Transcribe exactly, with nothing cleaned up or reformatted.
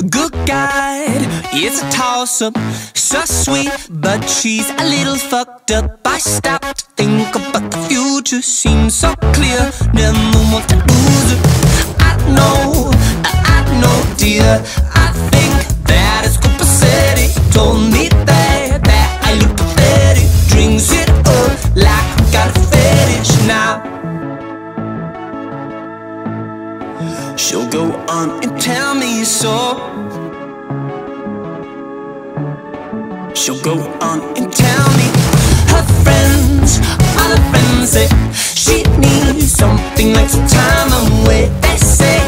Good guide, it's a toss-up. So sweet, but she's a little fucked up. I stop to think about the future, seems so clear. Never want to lose her. I know, I know, dear. I think that it's copacetic. Told me that, that I look pathetic. Drinks it up like I got a fetish now. She'll go on and tell me so. She'll go on and tell me her friends, all her friends say she needs something like some time away. They say